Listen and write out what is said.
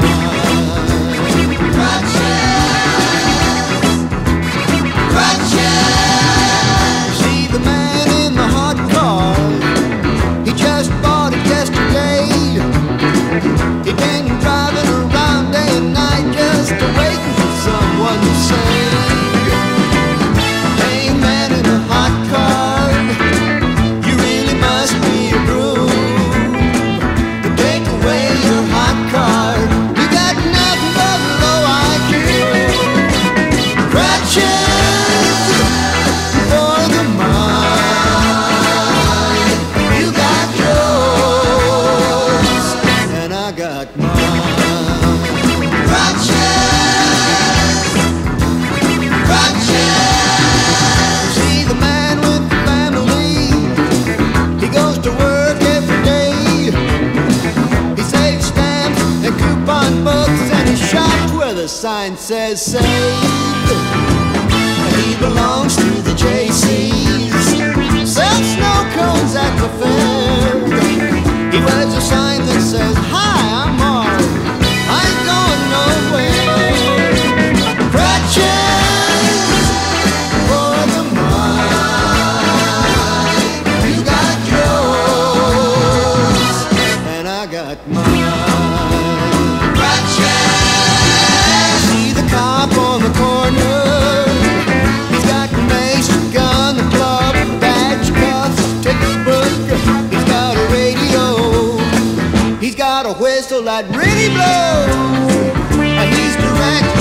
Crutches. See the man in the hot car, he just bought it yesterday. He'd been driving around day and night just waiting for someone to say, hey man in the hot car, you really must be a broom to take away your hot car. You got nothing but low IQ. Crutches for the mind. You got yours and I got mine. Crutches, crutches. See the man with the family, he goes to work every day. He saves stamps and coupon books and he shops where the sign says save. He belongs to the JCs, sells snow cones at the fair. He wears a sign that says, hi, I'm Mark, I ain't going nowhere. Crutches for the mind. You got yours and I got mine. Crutches. See the cop on the corner, he's got the mace, gun, the club, badge, cuffs, ticket book. He's got a radio, he's got a whistle that really blows, and he's direct